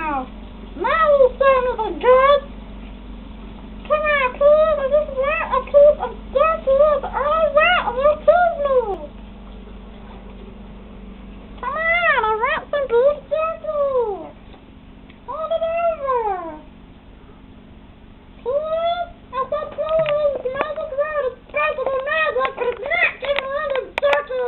now. My little son is a good. Come on, please. I just want a piece of Sturkey. All right, will please me. Come on, I want some beef Sturkey. Hold it over. Please? I said please. Magic word is supposed to be magic, but it's not giving me any Sturkey.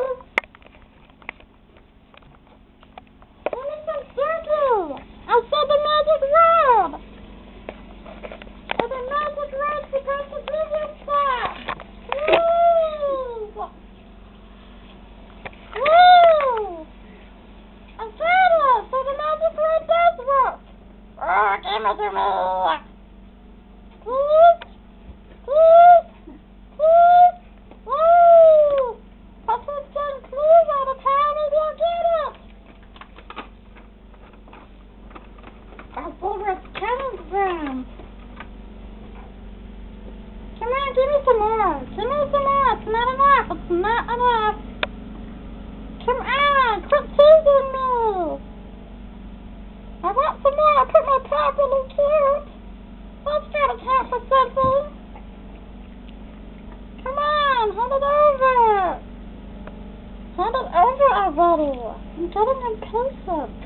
Give me some Sturkey. I said the magic word. And the magic word's supposed to give you stuff. Please. Please. I said it. So the magic word does work. Oh, give it to me. Please. Please. Please. Woo. I keep saying please all the time and you'll get it. I see where it's coming from. Come on, give me some more. Give me some more. It's not enough. It's not enough. Come on, quit teasing me. I want some more. I put my top really cute. That's gotta count for something. Come on, hand it over. Hand it over already. I'm getting impatient.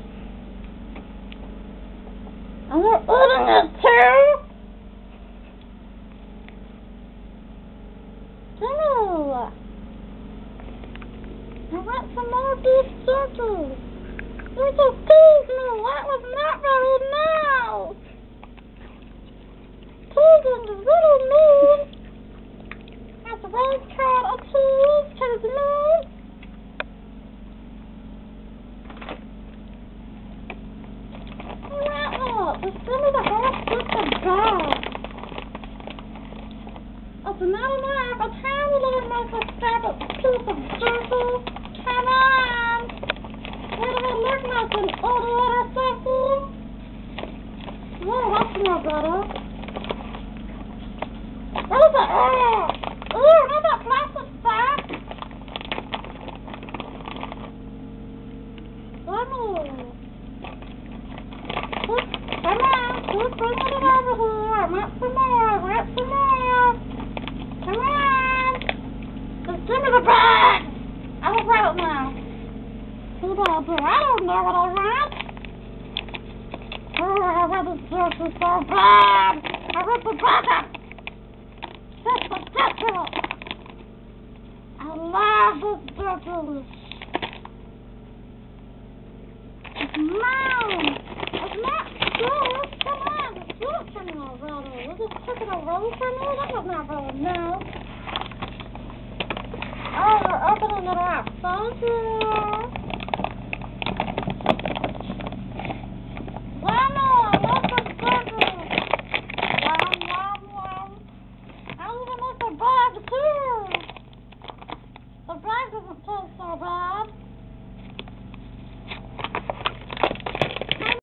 Are you eating it too? Gimme! I want some more beef jerky. You just teased me. That was not very nice. Teasing is really mean. That's Ray's called a tease to his mean. I want it. Just give me the whole stick of gum. It's not enough. It's how you little microscopic piece of jerky. Come on. What do I look like, an idiot or something? Whoa, that's more better. What is it? Ew, not that plastic stuff. Yummy. Come on, keep bringing it over here. I want some more. I want some more. Come on. Just give me the bag. I will grab it now. See what I do? I don't know what I want. Oh, I want this jerky so bad. I want the backup. It's ridiculous. I love this jerky. It's mine. It's not yours. Come on, just give it to me already. You just took it away from me? That was not very nice. Oh, you're opening it up. Thank you.